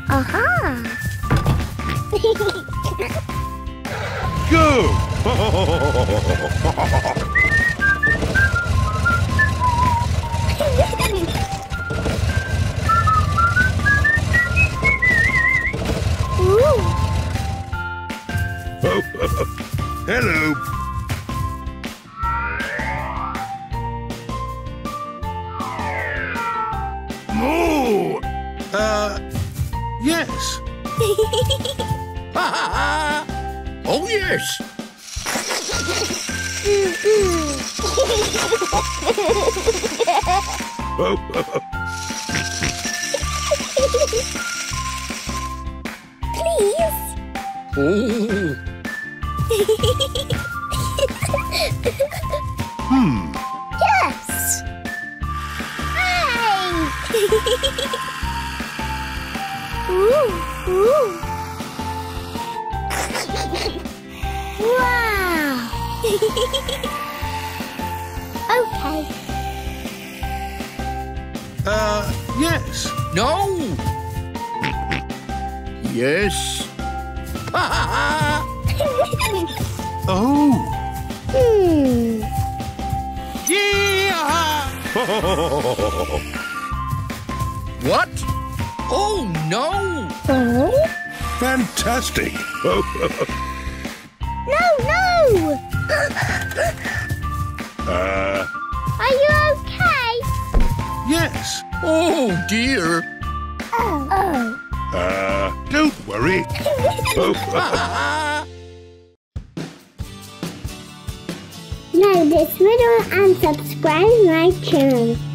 Aha! Go! Hello. Moo! Yes. Oh, yes. Please. Oh. Yes. Hey. Ooh. Wow. Okay. Yes. No. Yes. Oh. Yeah. What? Oh, no. Oh? Fantastic. No. Are you okay? Yes. Oh, dear. Oh. Don't worry. Like this video and subscribe my channel.